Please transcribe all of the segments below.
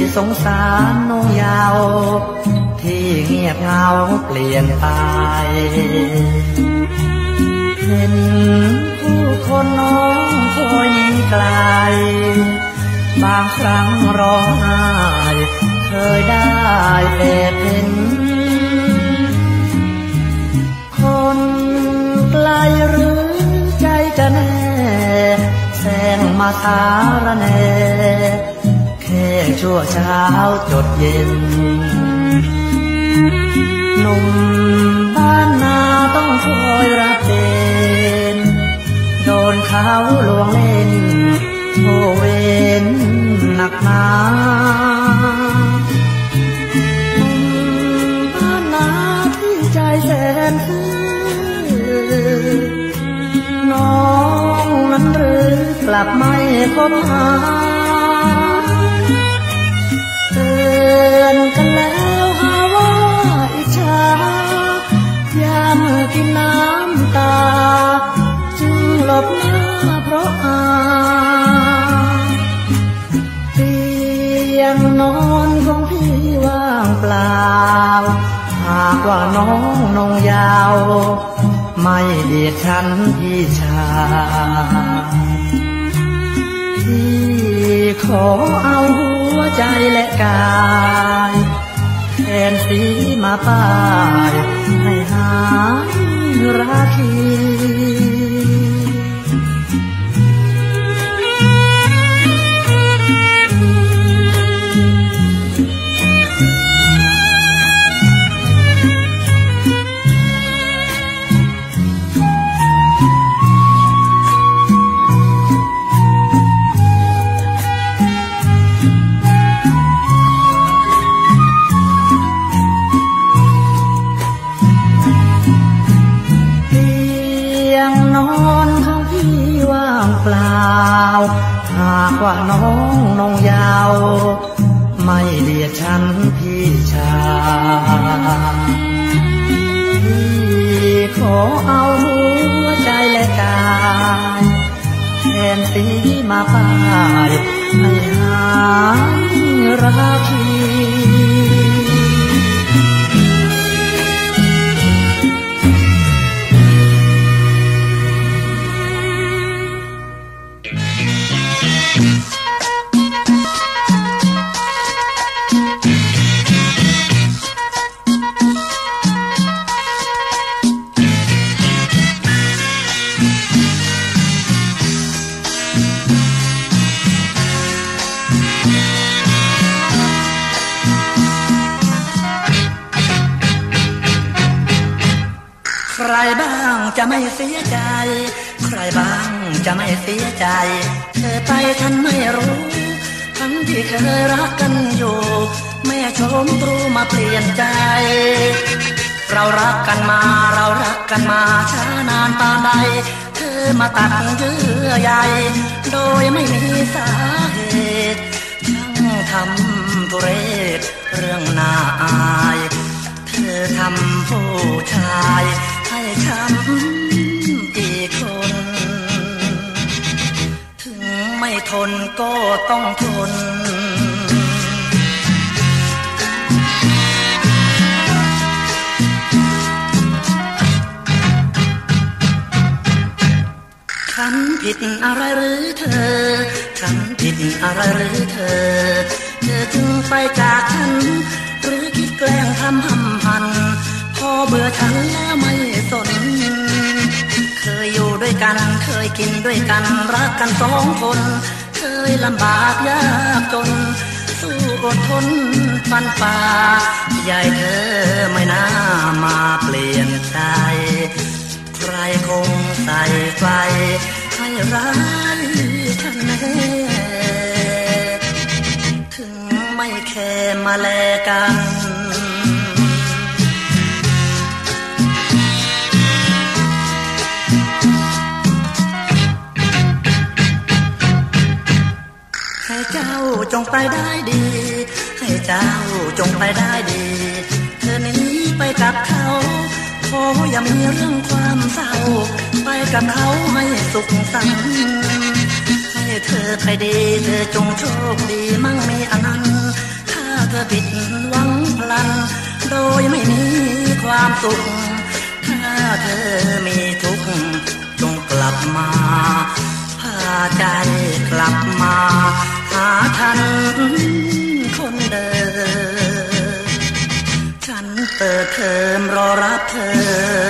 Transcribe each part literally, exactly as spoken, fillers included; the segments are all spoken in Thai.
สงสารน้องยาวที่เงียบเหงาเปลี่ยนไปเห็นผู้คนน้องคอยหนีไกลบางครั้งร้องไห้เคยได้แอบเห็นคนไกลหรือใจจะแน่แสงมาสารแน่แค่ชั่วเช้าจดเย็นหนุ่มบ้านนาต้องคอยรับเป็นโดนเขาลวงเล่นโอเวนหนักหนาหนุ่มบ้านนาที่ใจแสนซื่อน้องนั้นหรือกลับไม่พบหาเตือนกันแล้วหาว่าอิจฉายามกินน้ำตาจึงหลบหน้าเพราะอาเตียงนอนของพี่ว่างเปล่าหากว่าน้องนงยาวไม่เดียดฉันพี่ชายพี่ขอเอาหัวใจและกายแทนสีมาป้ายให้หายราคีหากว่าน้องนงยาวไม่เดียดฉันพี่ชายพี่ขอเอาหัวใจและกายแทนสีมาป้ายให้หายราคีใครบ้างจะไม่เสียใจใครบ้างจะไม่เสียใจเธอไปฉันไม่รู้ทั้งที่เคยรักกันอยู่แม่ชมตรูมาเปลี่ยนใจเรารักกันมาเรารักกันมาช้านานปานใดเธอมาตัดเยื่อใยโดยไม่มีสาเหตุช่างทำทุเรศเรื่องน่าอายเธอทำผู้ชายให้ช้ำกี่คนถึงไม่ทนก็ต้องทนฉันผิดอะไรหรือเธอฉันผิดอะไรหรือเธอเธอจึงไปจากฉันหรือคิดแกล้งทำหำพันพอเบื่อฉันแล้วไม่สนเคยอยู่ด้วยกันเคยกินด้วยกันรักกันสองคนเคยลำบากยากจนสู้อดทนฟันฝ่ายายเธอไม่น่ามาเปลี่ยนใจใครคงใส่ไฟให้ร้ายฉันแน่ถึงไม่แค่มาแลกันให้เจ้าจงไปได้ดีให้เจ้าจงไปได้ดีเธอหนีไปกับเขาขออย่ามีเรื่องความเศร้าไปกับเขาให้สุขสันต์ให้เธอไปดีเธอจงโชคดีมั่งมีอนันต์เธอผิดหวังพลันโดยไม่มีความสุขถ้าเธอมีทุกข์จงกลับมาพาใจกลับมาหาทันคนเดิมฉันเปิดเทอมรอรับเธอ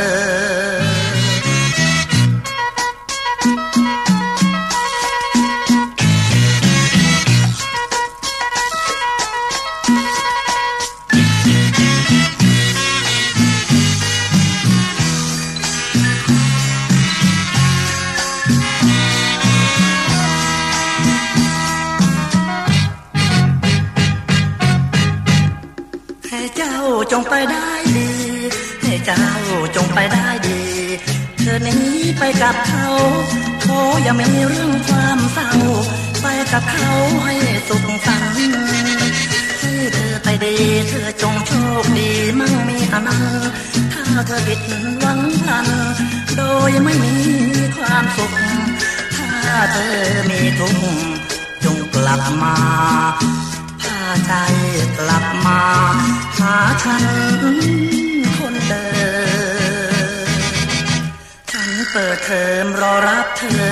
จงไปได้ดีให้เจ้าจงไปได้ดีเธอหนีไปกับเขาขออย่ามีเรื่องความเศร้าไปกับเขาให้สุขสันต์ให้เธอไปดีเธอจงโชคดีมั่งมีอนันต์ถ้าเธอผิดหวังพลันโดยไม่มีความสุขถ้าเธอมีทุกข์จงกลับมาพาใจกลับมาหาฉันคนเดิมฉันเปิดเทอมรอรับเธอ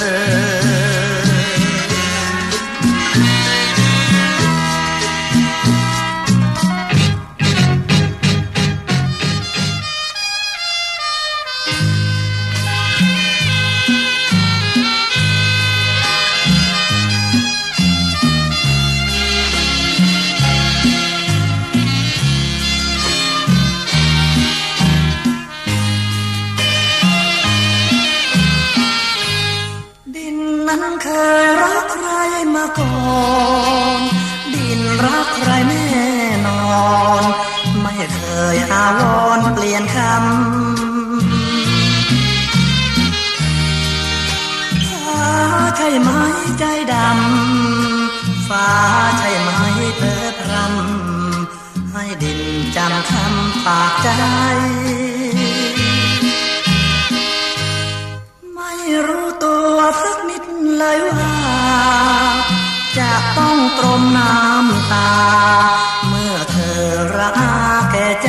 เคยรักใครมาก่อนดินรักใครแน่นอนไม่เคยอาวรเปลี่ยนคำฟ้าใช่ไหมใจดำฟ้าใช่ไหมเพ้อพรำให้ดินจำคำปากใจไม่รู้ตัวสักนิดเลยว่าจะต้องตรมน้ำตาเมื่อเธอรักแก่ใจ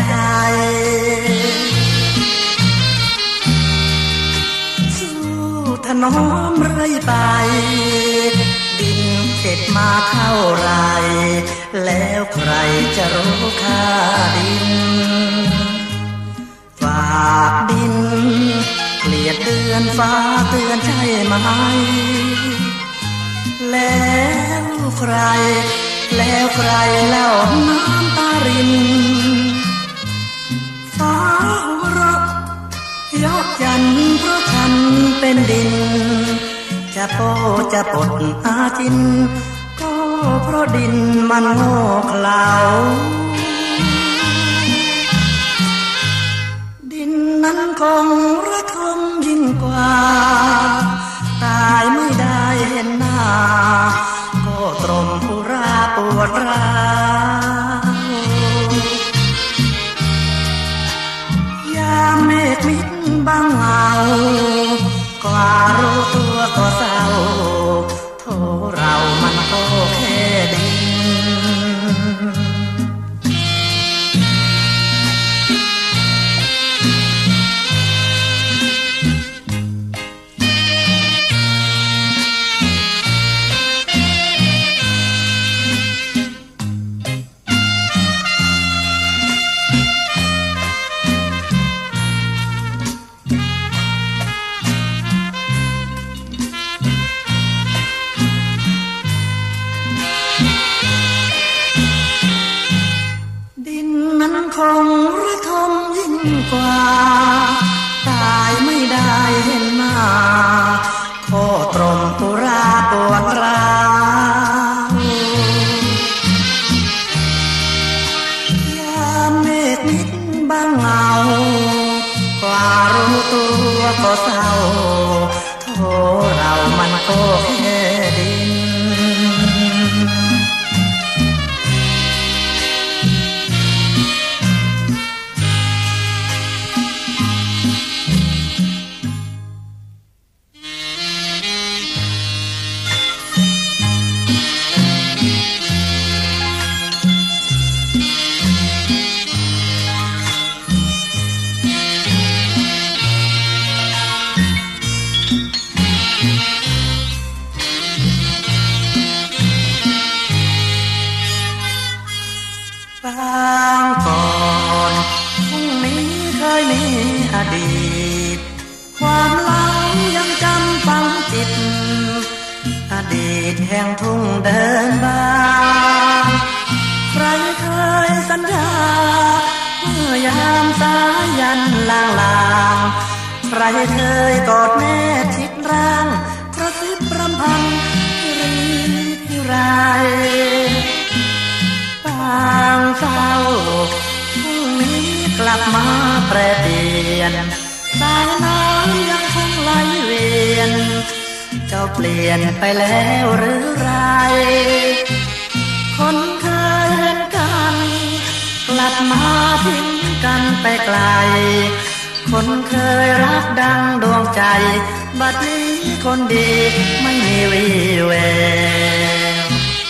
สู้ถนอมเรื่อยไปดินเก็บมาเท่าไรแล้วใครจะรู้ค่าดินฝากดินเกลียดเดือนฟ้าเตือนใช่ไหมแล้วใครแล้วใครเล่าน้ำตารินฟ้าหัวเราะยกยันเพราะฉันเป็นดินจะโปจะปดอาจินก็เพราะดินมันโง่เขลาดินนั้นคงระทมยิ่งกว่าตายไม่ได้เห็นหน้าก็ตรมอุราปวดร้าวยามเมฆมิดบังเงากว่ารู้ตัวก็เศร้าโทเรามันก็แค่ดินคงระทมยิ่งกว่าตายไม่ได้เห็นหน้าโคตรมปุราปวดร้าวยามเมฆมิดบังเงากว่ารู้ตัวก็เศร้าโทเรามันก็แค่ดินางก่อนพรุ่งนี้เคยมีอดีตความหลังยังจำฝังจิตอดีตแห่งทุ่งเดินบางใครเคยสัญญาเมื่อยามสายันลางลางใครเคยกอดแม่ชิดร่างกระซิบรำพันที่รีที่ไรต่างเศร้าพรุ่งนี้กลับมาแปรเปลี่ยนสายน้ำยังคงไหลเวียนเจ้าเปลี่ยนไปแล้วหรือไรคนเคยเห็นกันกลับมาทิ้งกันไปไกลคนเคยรักดังดวงใจบัดนี้คนดีไม่มีวี่แวว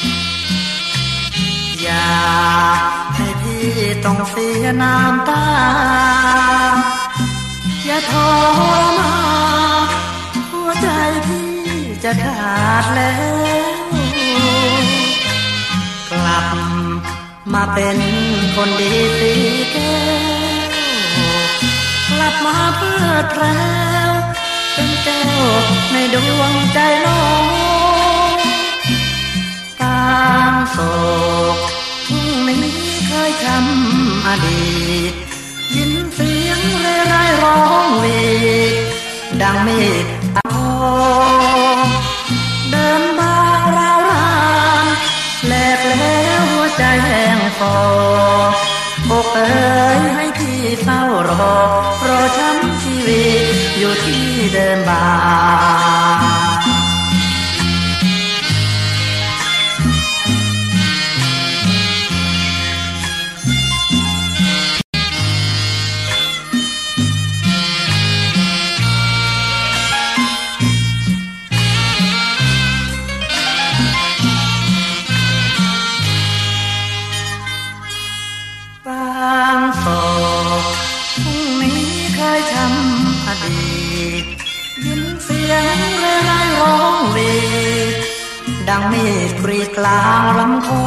อย่าให้พี่ต้องเสียน้ำตาอย่าทรมานหัวใจพี่จะขาดแล้วกลับมาเป็นคนดีสีแก้วกลับมาเพื่อแพรวเป็นแก้วในดวงใจน้องตามโศกพรุ่งนี้เคยช้ำอดีตยินเสียงเร่ร่ายร้องเวกดังเมฆตะโกเดินมาราวรานแหลกแล้วหัวใจแห้งฟบอกเอ๋ยให้พี่เฝ้ารอรอช้ำชีวิตอยู่ที่เดินบางโศกพรุ่งนี้เคยช้ำอดีตยินเสียงเร่ร่ายร้องเวกดังมีดกรีดกลางลำคอ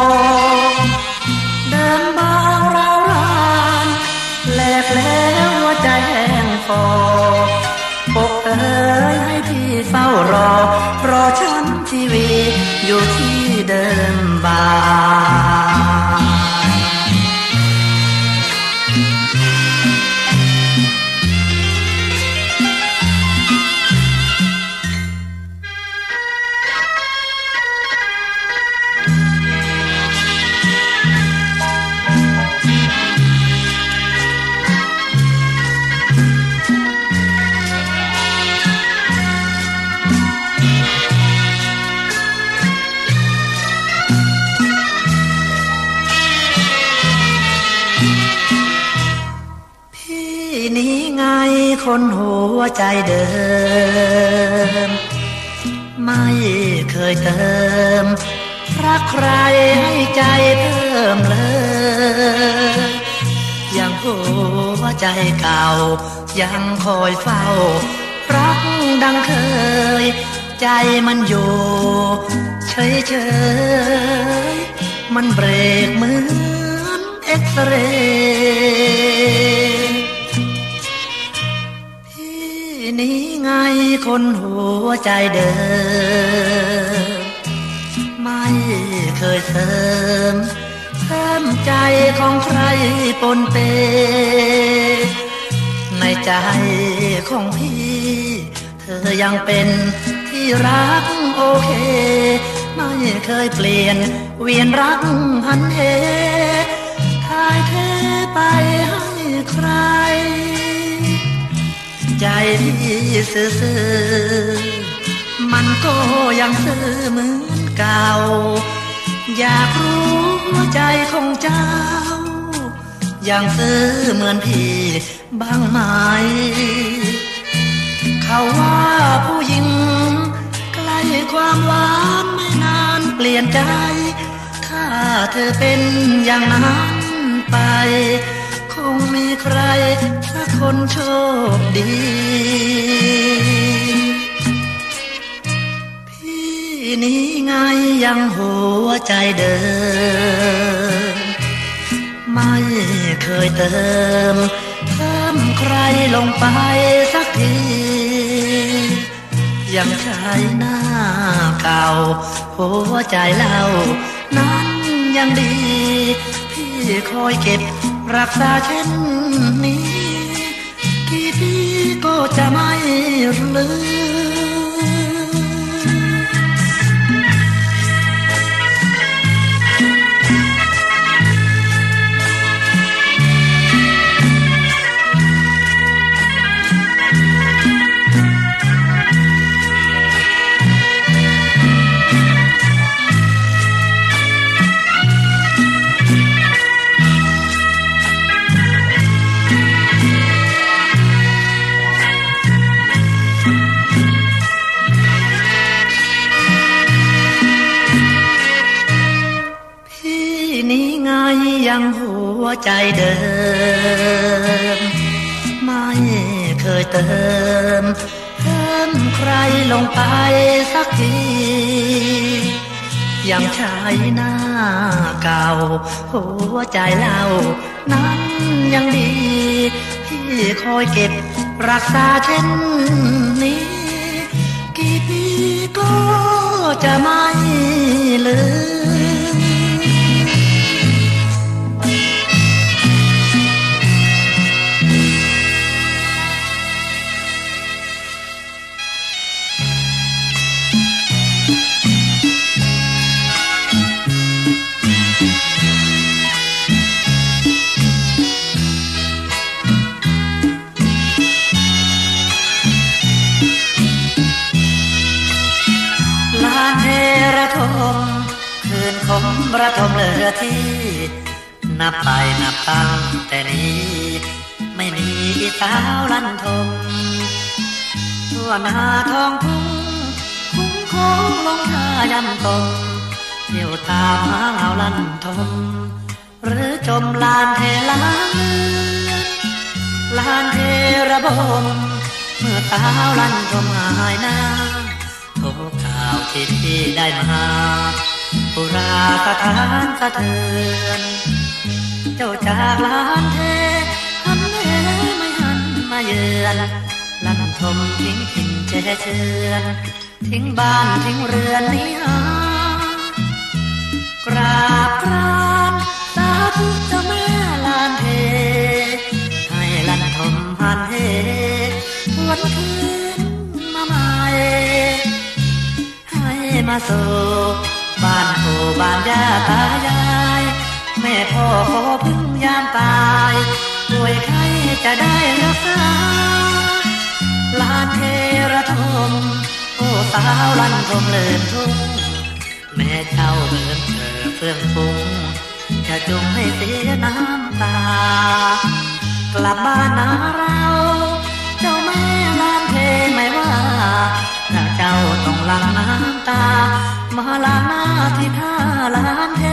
เดินบางราวรานแหลกแล้วหัวใจแห้งฟอบอกเอ๋ยให้พี่เฝ้ารอรอช้ำชีวิตอยู่ที่เดินบางนี้ไงคนหัวใจเดิมไม่เคยเติมรักใครให้ใจเพิ่มเลยยังหัวใจเก่ายังคอยเฝ้ารักดังเคยใจมันอยู่เฉยเฉยมันเบรกเหมือนเอ็กซเรย์นี้ไงคนหัวใจเดิมไม่เคยเติมเพิ่มใจของใครปนเปในใจของพี่เธอยังเป็นที่รักโอเคไม่เคยเปลี่ยนเวียนรักหันเหถ่ายเทไปให้ใครใจที่ซื่อๆมันก็ยังซื่อเหมือนเก่าอยากรู้หัวใจของเจ้ายังซื่อเหมือนพี่บ้างไหมเขาว่าผู้หญิงใกล้ความหวานไม่นานเปลี่ยนใจถ้าเธอเป็นอย่างนั้นไปคงมีใครสักคนโชคดีพี่นี้ไงยังหัวใจเดิมไม่เคยเติมเพิ่มใครลงไปสักทียังใช้หน้าเก่าหัวใจเรานั้นยังดีพี่คอยเก็บรักษาเช่นนี้กี่ปีก็จะไม่ลืมยังหัวใจเดิมไม่เคยเติมเพิ่มใครลงไปสักทียังใช้หน้าเก่าหัวใจเรานั้นยังดีที่คอยเก็บรักษาเช่นนี้กี่ปีก็จะไม่ลืมคืนคมระทมเหลือที่นับไปนับตั้งแต่นี้ไม่มีสาวลั่นทมทั่วนาทองทุ่งคุ้งโค้งลงท่ายำตมเที่ยวตามหาเอาลั่นทมหรือจมลานเทลานลานเทระบมเมื่อสาวลั่นทมหายหน้าโทรข่าวที่พี่ได้มาปุราสถานสะเทือนเจ้าจากลานเทหันแหไม่หันมาเยือนลั่นทมทิ้งถิ่นแช่เชือนทิ้งบ้านทิ้งเรือนนี้หากราบกรานสาธุเจ้าแม่ลานเทให้ลั่นทมหันเหวันคืนมาใหม่ให้มาสู่บ้านปู่บ้านย่าตายายแม่พ่อขอพึ่งยามตายป่วยไข้จะได้รักษาลานเทระทมโอ้สาวลั่นทมเลินทุ่งแม่เจ้าเดินเธอเฟื่องฟุ้งจะจงให้เสียน้ำตากลับบ้านนาเราเจ้าแม่ลานเทไม่ว่าถ้าเจ้าต้องหลั่งน้ำตามาลาหน้าที่ท่าลานเท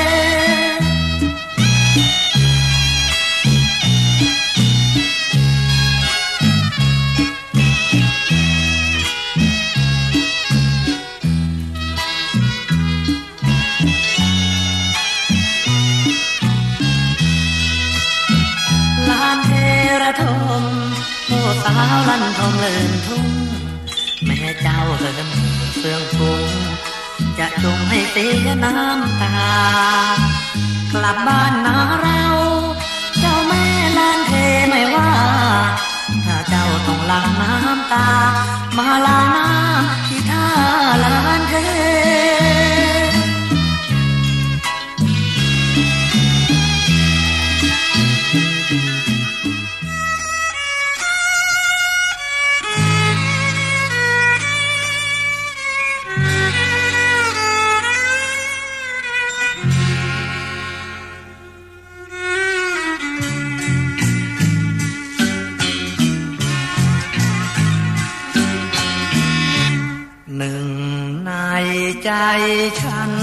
ลานเทระทมโอ้สาวลั่นทมเลินทุ่งแม่เจ้าเหินเฟื่องฟุ้งจะจงให้เสียน้ำตากลับบ้านนาเราเจ้าแม่ลานเทไม่ว่าถ้าเจ้าต้องหลั่งน้ำตามาลาหน้าที่ท่าลานเทหนึ่งในใจฉัน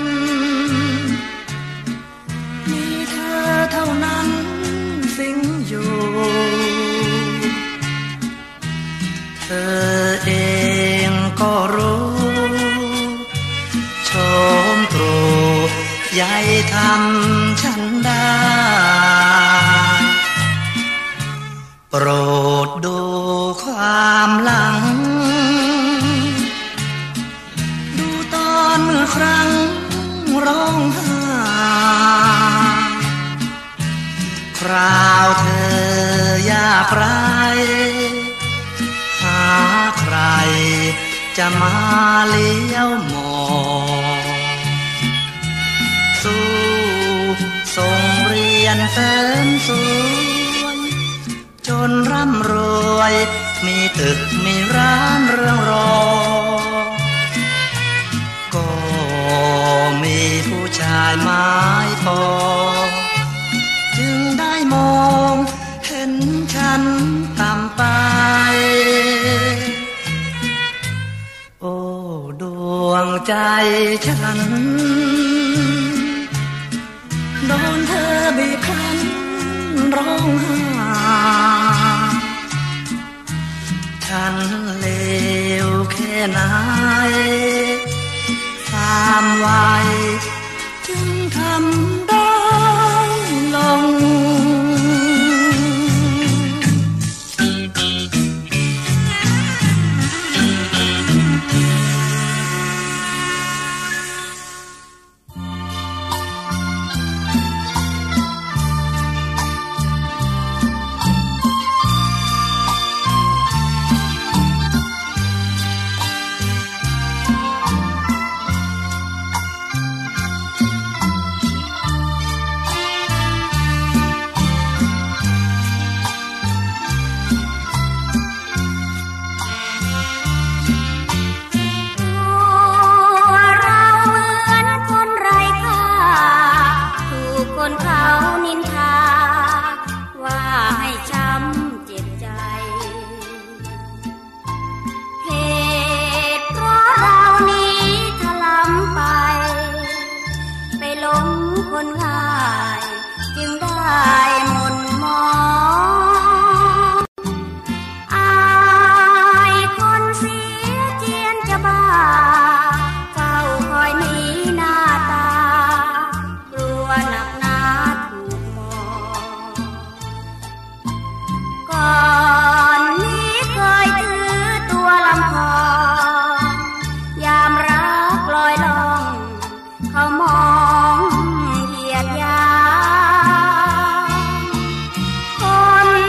มีเธอเท่านั้นสิงอยู่ เธอเองก็รู้โฉมตรูยายทำฉันได้โปรดดูความหลังดูตอนเมื่อครั้งร้องไห้คราวเธอยากไรหาใครจะมาเลี้ยวมองสู้ส่งเรียนเสริมสวยจนร่ำรวยมีตึกมีร้านเรื่องรอก็มีผู้ชายไม้พอจึงได้มองเห็นฉันต่ำไปโอ้ดวงใจฉันโดนเธอบีบคั้นร้องไห้ฉันเลวแค่ไหนความไวจึงทำได้ลงคนง่ายจึงได้หม่นมองอายคนเสียเจียนจะบ้าเฝ้าคอยหนีหน้าตากลัวหนักหนาถูกมองก่อนนี้เคยถือตัวลำพองยามรักลอยล่องเขามองคน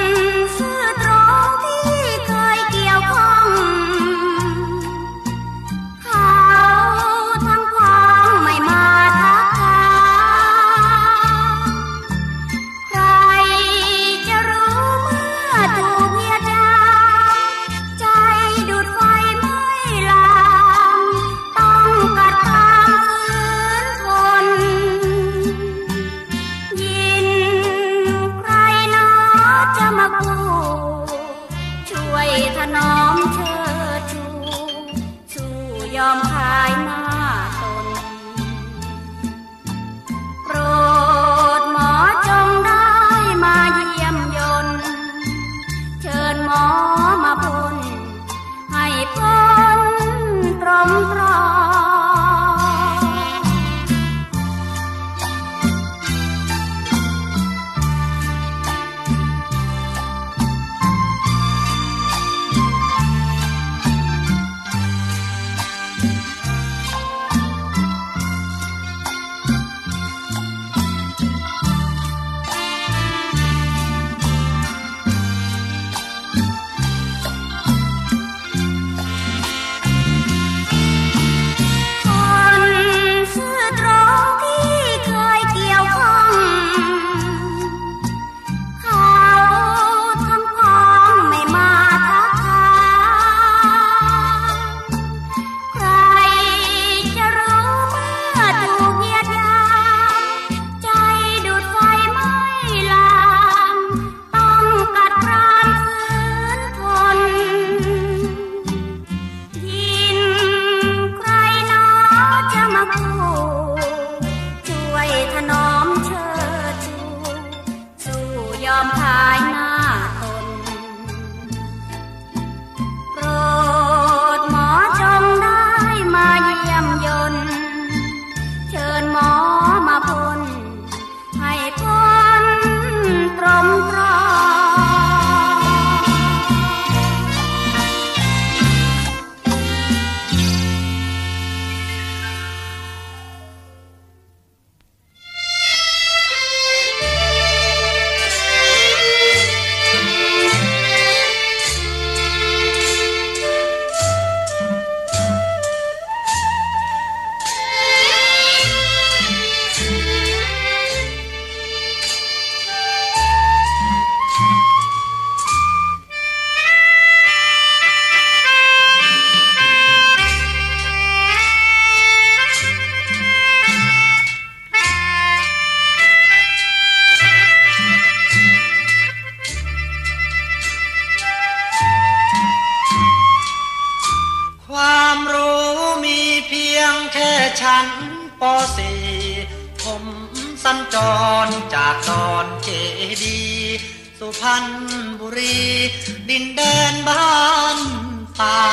ป.สี่ ผมสัญจรจากดอนเจดีสุพรรณบุรีดินแดนบ้านป่า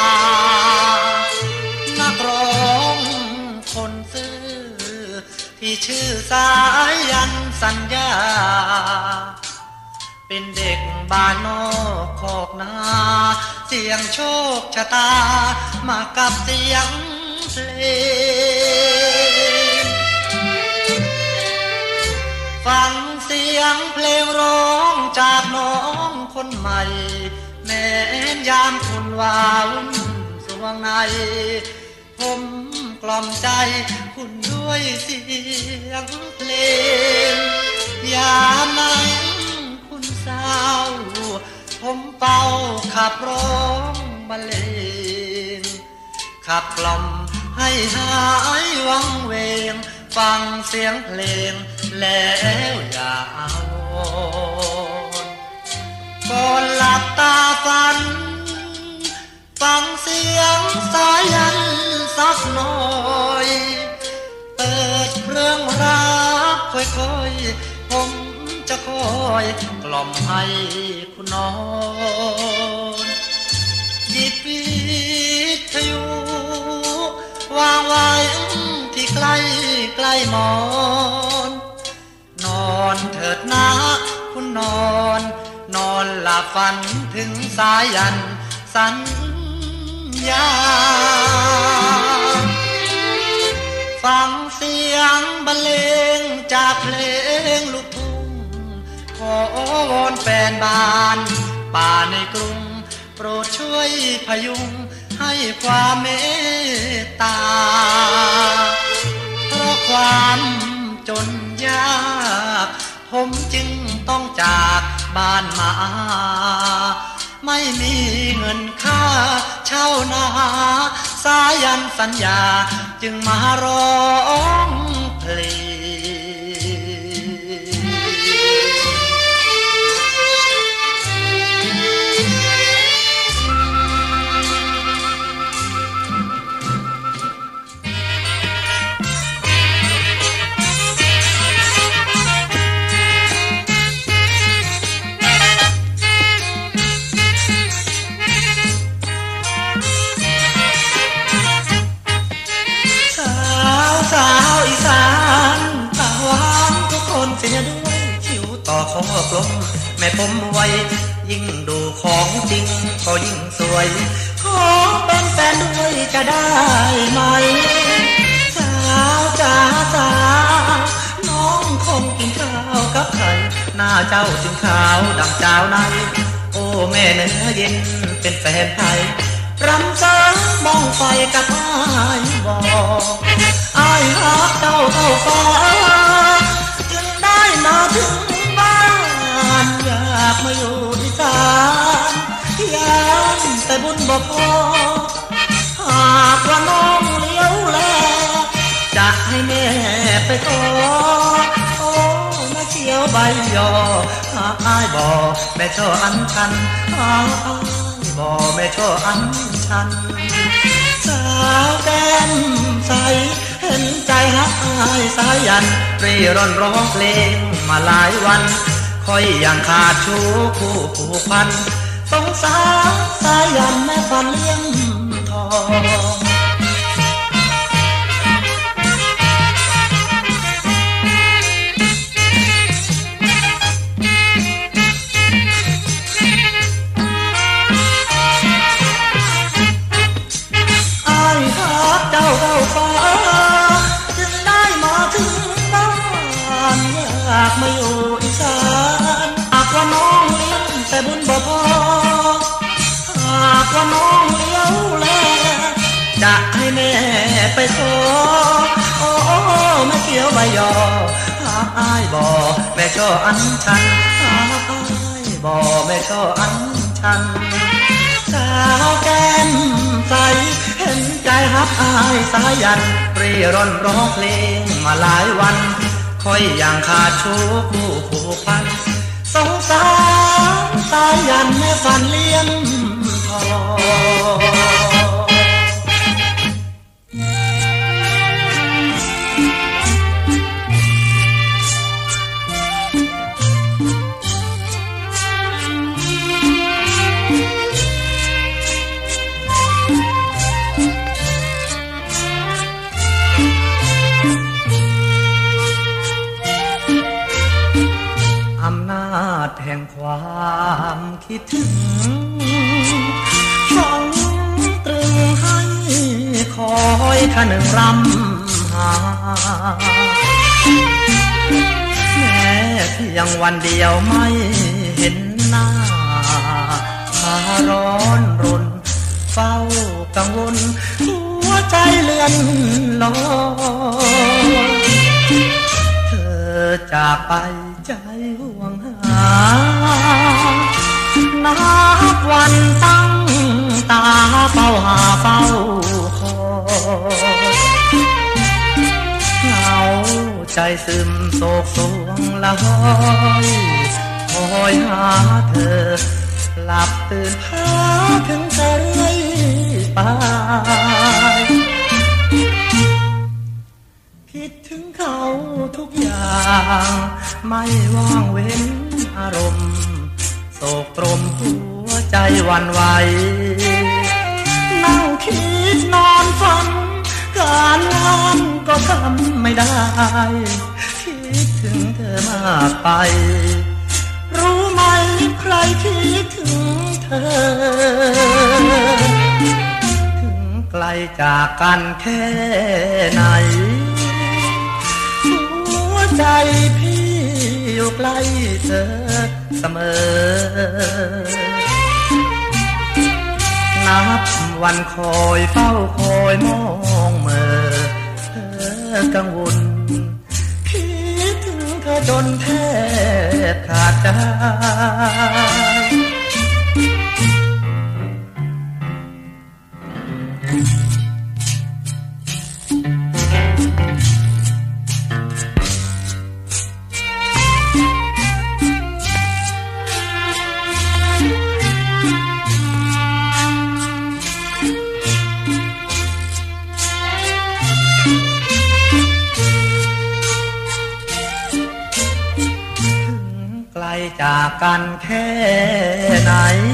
นักร้องคนซื่อที่ชื่อสายันสัญญาเป็นเด็กบ้านนอกคอกนาเสียงโชคชะตามากับเสียงเพลงฟังเสียงเพลงร้องจากน้องคนใหม่แม้นยามคุณวาวุ่นสวงในผมกล่อมใจคุณด้วยเสียงเพลงยามไหนคุณเศร้าผมเป่าขับร้องบรรเลงขับกล่อมให้หายวังเวงฟังเสียงเพลงแล้วอย่าเอาก่อนหลับตาฝันฟังเสียงสายันสักหน่อยเปิดเพลงรักค่อยๆผมจะคอยกล่อมให้คุณนอนหยิบวิทยุวางไว้ที่ใกล้ใกล้หมอนนอนเถิดนะคุณนอนนอนหลับฝันถึงสายันสัญญาฟังเสียงบรรเลงจากเพลงลูกทุ่งขอวอนแฟนบ้านป่าในกรุงโปรดช่วยพยุงให้ความเมตตาเพราะความจนยากผมจึงต้องจากบ้านมาไม่มีเงินค่าเช่านาสายันสัญญาจึงมาร้องเพลงสาวอีสานตาหวานทุกคนเสียด้วยคิ้วต่อคอกลมแม่ผมไวยิ่งดูของจริงก็ยิ่งสวยขอเป็นแฟนด้วยจะได้ไหมสาวจ๋าสาวน้องคงกินข้าวกับไข่หน้าเจ้าจึงขาวดังเจ้าในโอ้แม่เนื้อเย็นเป็นแฟนไทยรำซ้ามองไฟกับอ้ายบอกอ้ายรักเจ้าเท่าฟ้าจึงได้มาถึงบ้านอยากมาอยู่อีสานยามแต่บุญบ่พอหากว่าน้องเลี้ยวแลจะให้แม่ไปขอโอ้มาเชียวใบยอหากอ้ายบ่แม่ช่ออันชันหากอ้ายบ่แม่ช่ออันชันสาวแก้มใสเห็นใจฮักอายสายันรีร่อนร้องเพลงมาหลายวันคอยอย่างขาดชูคู่ผูกพันสงสารสายันแม่ฟันเลี้ยงทองเจ้าเข้าฟ้าจึงได้มาถึงบ้านอยากมาอยู่อีสานหากว่าน้องเลี้ยงแต่บุญบ่พอหากว่าน้องเลี้ยวแลจะให้แม่ไปขอโอ้แม่เขียวใบยอหากอ้ายบ่แม่ช่ออันชันหากอ้ายบ่แม่ช่ออันชันสาวแก้มใสเห็นใจฮับอายสายันรีร่อนร้องเพลงมาหลายวันคอยอย่างขาดชูคู่ผูกพันสงสารสายันแม่ฟันเลี้ยงทองเความคิดถึงฝังตรึงให้คอยคะนึงรำหาแม้เพียงวันเดียวไม่เห็นหน้าพาร้อนรนเฝ้ากังวลหัวใจเลื่อนลอยเธอจากไปใจห่วงหานับวันตั้งตาเฝ้าหาเฝ้าคอยเหงาใจซึมโศกสวงละห้อยคอยหาเธอหลับตื่นพาถึงจะเรื่อยไปคิดถึงเขาทุกอย่างไม่ว่างเว้นอารมณ์โศกตรมหัวใจหวั่นไหวนั่งคิดนอนฝันการงานก็ทำไม่ได้คิดถึงเธอมากไปรู้ไหมใครคิดถึงเธอถึงไกลจากกันแค่ไหนหัวใจพี่อยู่ใกล้เธอเสมอนับวันคอยเฝ้าคอยมองเมื่อเธอกังวลคิดถึงเธอจนแทบขาดใจจากกันแค่ไหน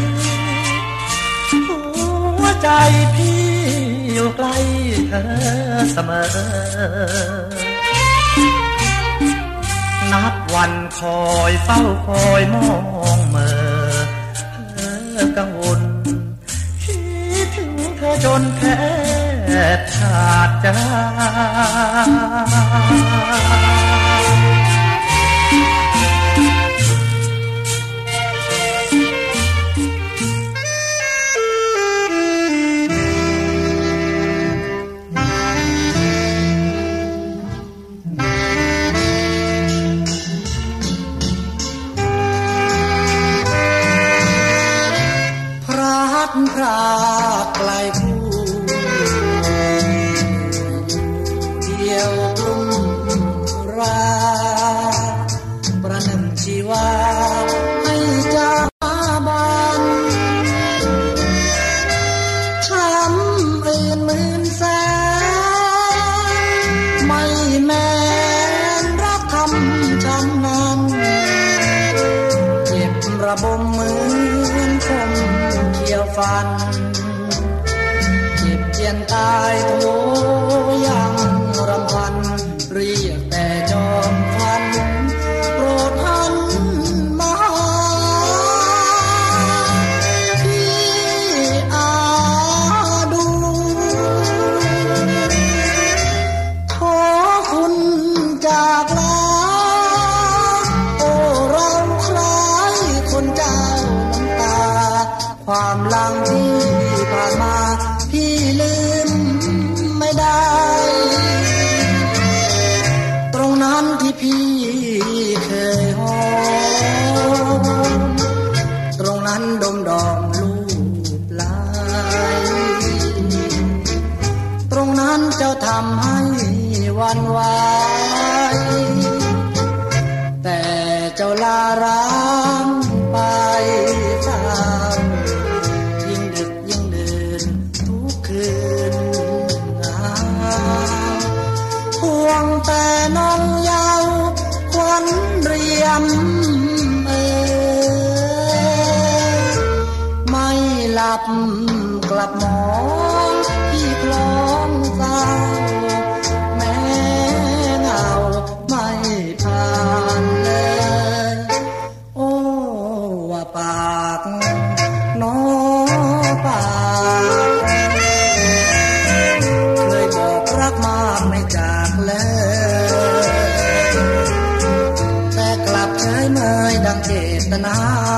หัวใจพี่อยู่ใกล้เธอเสมอนับวันคอยเฝ้าคอยมองเมื่อเธอกังวลคิดถึงเธอจนแทบขาดใจพรากไกลผู้เดียวกลุ่มราประหนึ่งชีวาให้จากบานช้ำอื่นหมื่นแสนไม่แม้นรักทำช้ำนั้นเจ็บระบมเหมือนคมฟันเจ็บเจียนตายโถยังรำพันเรียกแต่จอมควันโปรดหันมาที่อาดูขอคุณจากลาโอ้เราคล้ายคนเจ้าน้ำตาความหลังที่ผ่านมาพี่ลืมไม่ได้ตรงนั้นที่พี่เคยหอมตรงนั้นดมดอมลูบไหลตรงนั้นเจ้าทำให้หวั่นไหวแต่เจ้าลาร้างไปเศร้าแต่น้องเยาว์ควันเรียมเอ่ยไม่หลับกลับมองพี่คล้องเศร้าแม้เงาไม่ผ่านเลยโอ้วตนา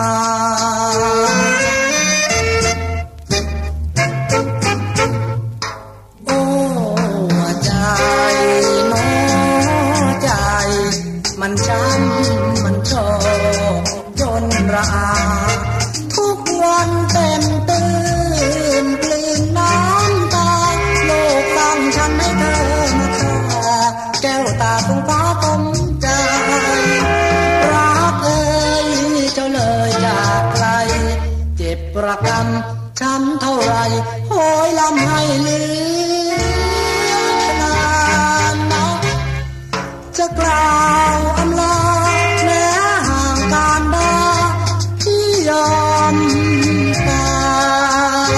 โอ้ใจน้อใจมันช้ำมันชอกจนระอาทุกวันเต็มตื่นกลืนน้ำตาโลกตั้งฉันให้เธอมาฆ่าแก้วตาตุ้งฟ้าต้มใจรักเอ่ยเจ้าเลยจากไกลเจ็บประกำช้ำเท่าไรโหยลำให้ลือนานนักจะกล่าวอำลาแม้ห่างการดาที่ยอมตาย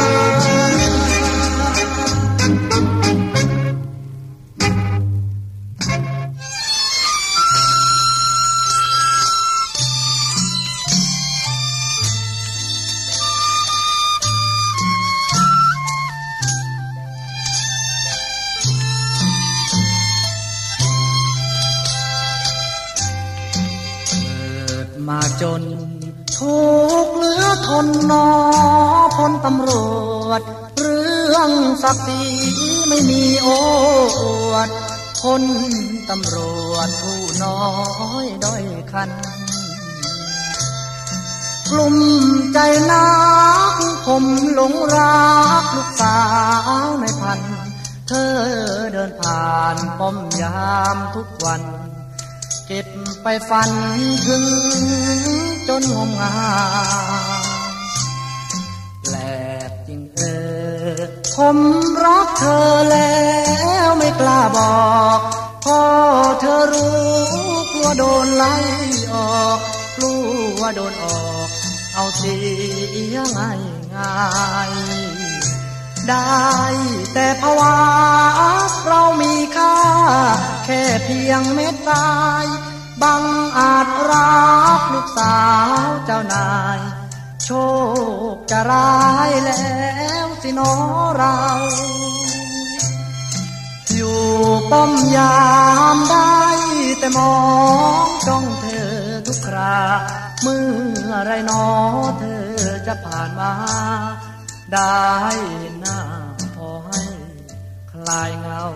มาจนทุกเหลือทนนอพลตำรวจเรื่องศักดิ์ศรีไม่มีโอ้อวดพลตำรวจผู้น้อยด้อยคันกลุ่มใจนักผมหลงรักลูกสาวในพันเธอเดินผ่านป้อมยามทุกวันเก็บไปฝันถึงจนงมงายแปลกจริงเออผมรักเธอแล้วไม่กล้าบอกพอเธอรู้กลัวโดนไล่ออกกลัวโดนออกเอาเสียง่ายง่ายได้แต่ภาวะเรามีค่าแค่เพียงเม็ดทรายบังอาจรักลูกสาวเจ้านายโชคจะร้ายแล้วสิน้อเราอยู่ป้อมยามได้แต่มองจ้องเธอทุกคราเมื่อไรน้อเธอจะผ่านมาได้หน้าพอให้คลายเงา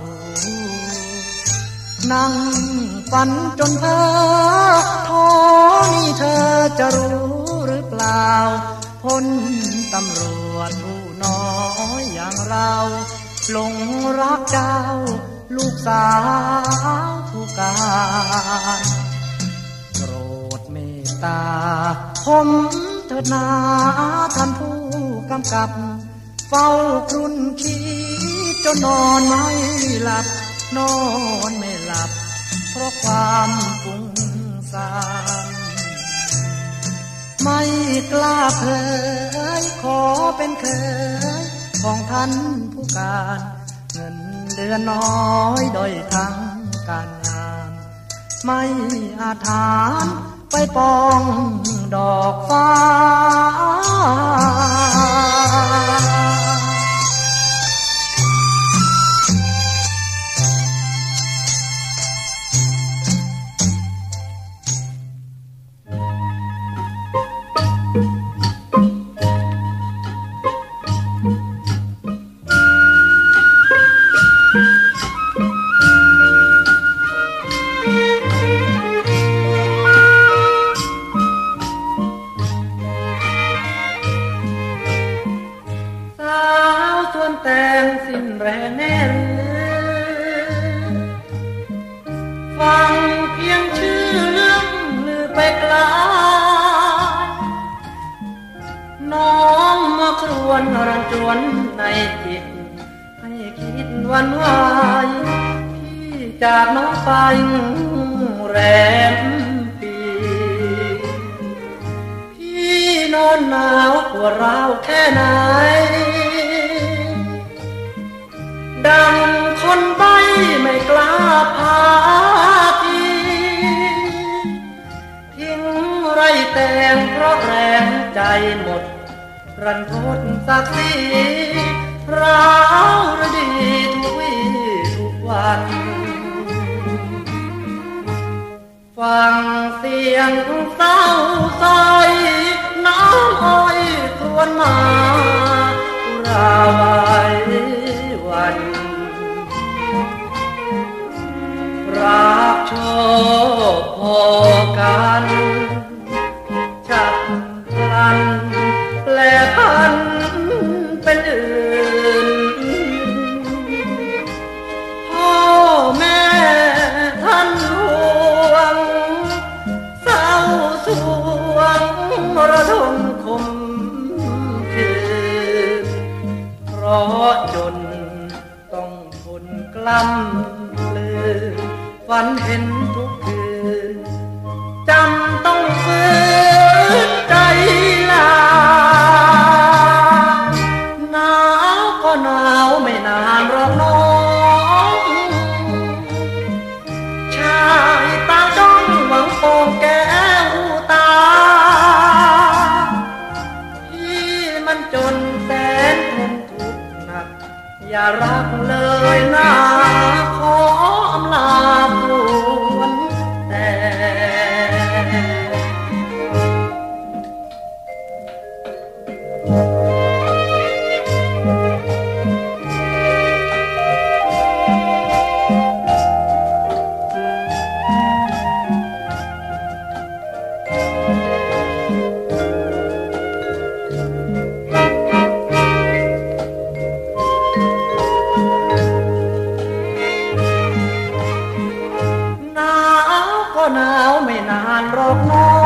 นั่งฝันจนเพ้อท้อนี่เธอจะรู้หรือเปล่าพลตำรวจผู้น้อยอย่างเราหลงรักเจ้าลูกสาวผู้การโปรดเมตตาผมเถิดนาท่านผู้กำกับเฝ้าครุ่นคิดจนนอนไม่หลับนอนไม่หลับเพราะความฟุ้งซ่านไม่กล้าเผยขอเป็นเคยของท่านผู้การเงินเดือนน้อยโดยทั้งการงานไม่อาจฐานไปปองดอกฟ้าแต่งสิ้นแรงแน่หรือฟังเพียงชื่อเรื่องลือไปไกลน้องมาครวญรันจวนในจิตให้คิดวันวายพี่จากน้องไปแรมปีพี่นอนหนาวปวดร้าวแค่ไหนดังคนใบ้ไม่กล้าพาทีทิ้งไรแต่งเพราะแรงใจหมดรันทดศักดิ์ศรีร้าวระดีทุกวี่ทุกวันฝฟังเสียงเศร้าส้อยน้ำอ้อยครวญมาอุราไว้วันรักโชคพอกันชักพลันแปลพันเป็นอื่นพ่อแม่ท่านห่วงเศร้าสวงระทมคมคืนเพราะจนต้องทนกล้ำลือฝันเห็นทุกคืนจำต้องฝืนใจลาหนาวก็หนาวไม่นานหรอกน้องชายตาจ้องหวังปองแก้วตาที่มันจนแสนทนทุกข์หนักอย่ารักเลยนะขออำลาปวนแต่หนาวไม่นานหรอกน้อ